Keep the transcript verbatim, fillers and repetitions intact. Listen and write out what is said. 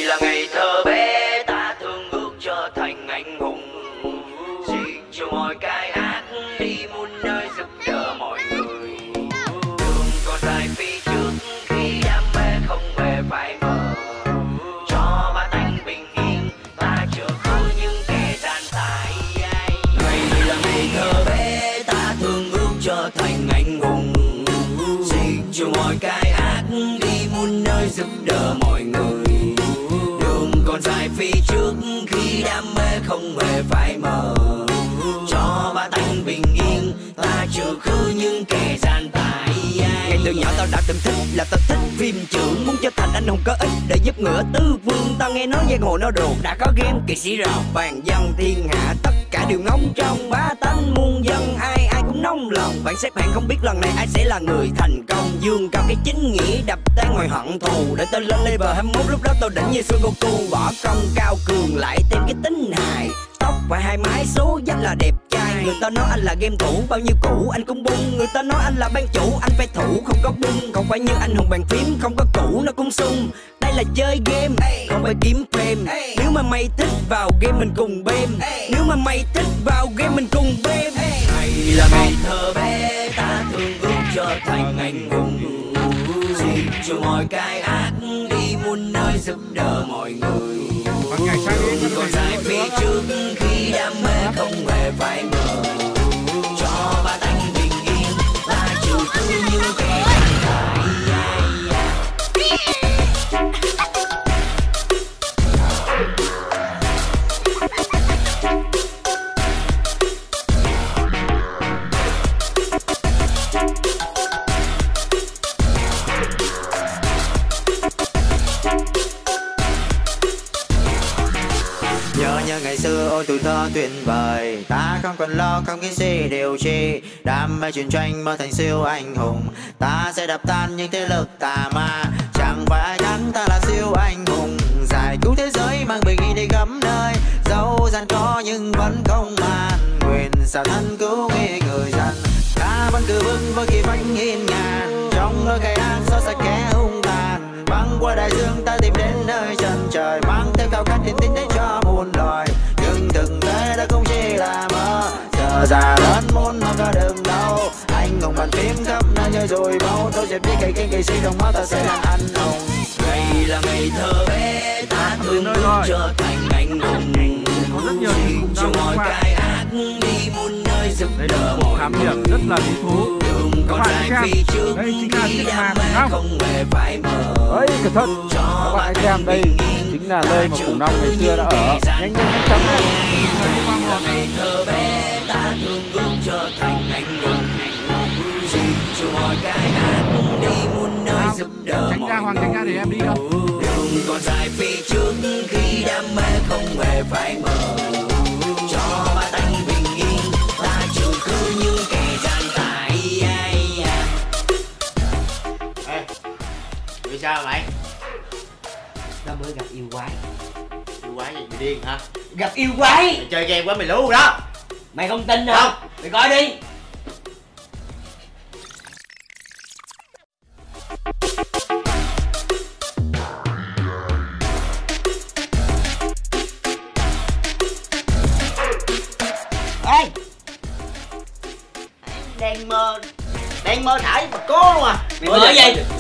là ngày thơ bé ta thương ước trở thành anh hùng, xin cho mọi cái ác đi muôn nơi giúp đỡ mọi người. Đường còn dài phía trước khi đam mê không hề phải mờ, cho ba tánh bình yên ta chưa có những kẻ gian tài. Ngày là ngày thơ bé ta thương ước trở thành anh hùng, xin cho mọi cái ác đi muôn nơi giúp đỡ mọi người. Đường còn dài phía trước khi đam mê không hề phải mờ, cho ba tánh bình yên ta trừ khử những kẻ gian tài. Ngày từ nhỏ tao đã từng thích là tao thích phim trưởng, muốn trở thành anh hùng có ích để giúp ngựa tứ phương. Tao nghe nói giang hồ nó đồn đã có game kỵ sĩ rào vàng dân thiên hạ, tất cả đều ngóng trong ba tánh muôn dân, ai ai cũng nóng lòng. Bạn xếp hạng không biết lần này ai sẽ là người thành công, dương cao cái chính nghĩa đập tan ngoài hận thù. Để tao lên level hai mươi mốt lúc đó tao đỉnh như Son Goku, bỏ công cao cường lại thêm cái tính hài, tóc và hai mái số rất là đẹp trai. Người ta nói anh là game thủ, bao nhiêu cũ anh cũng bung. Người ta nói anh là ban chủ, anh phải thủ không có bung. Không phải như anh hùng bàn phím, không có cũ nó cũng sung. Đây là chơi game, không phải kiếm fame. Nếu mà mày thích vào game mình cùng bêm, nếu mà mày thích vào game mình cùng bêm. Ngày là ngày thơ bé ta thương ước trở thành anh hùng, xin cho mọi cái ác đi muôn nơi giúp đỡ mọi người. Đường còn dài phía trước khi đam mê không hề phải mờ, cho ba tánh bình yên ta trừ khử những kẻ gian tài. Nhớ như ngày xưa ôi tuổi thơ tuyệt vời, ta không còn lo không nghĩ suy điều chi, đam mê truyền tranh mơ thành siêu anh hùng. Ta sẽ đập tan những thế lực tà ma, chẳng phải ai thắng ta là siêu anh hùng. Giải cứu thế giới mang bình yên đi khắp nơi, dẫu gian có nhưng vẫn không màn. Nguyện xả thân cứu nghĩa người dân, ta vẫn cứ vững với khi phanh hiên ngàn. Trong nỗi gai ác xót xa kẻ hung tàn, băng qua đại dương ta tìm đến nơi chân trời, mang theo khao khát niềm tin đến cho muôn loài. Nhưng thực tế đã không chỉ là mơ, giờ già lớn muốn nó có đường đâu. Anh hùng bàn phím khắp nơi như rồi máu, tôi sẽ biết cây kinh kỳ sĩ trong máu ta sẽ là anh hùng. Ngày là ngày thơ bé ta thương ước trở thành anh hùng, xin cho mọi cái ác đi muôn nơi giúp đỡ mọi người. Rất là lý thú. Đường còn dài phía trước khi đam mê không hề phải mờ. Đấy, cẩn thận các bạn xem, đây chính là nơi mà khủng long ngày xưa đã ở. Nhanh nhanh chóng lên. Ngày thơ bé ta thương ước trở thành anh hùng, xin cho mọi cái ác đi muôn nơi giúp đỡ mọi người. Hoàng tránh ra để em đi đâu. Đường còn dài phía trước khi đam mê không hề phải mờ, cho ba tánh bình yên ta trừ khử những kẻ gian tài. Ê, vì sao mày? Tao mới gặp yêu quái. Yêu quái gì mày điên hả? Gặp yêu quái. Mày chơi game quá mày lú đó. Mày không tin hả? Không. Mày coi đi. Ê, đang mơ đang mơ thải mà cố luôn à. Mày mơ gì?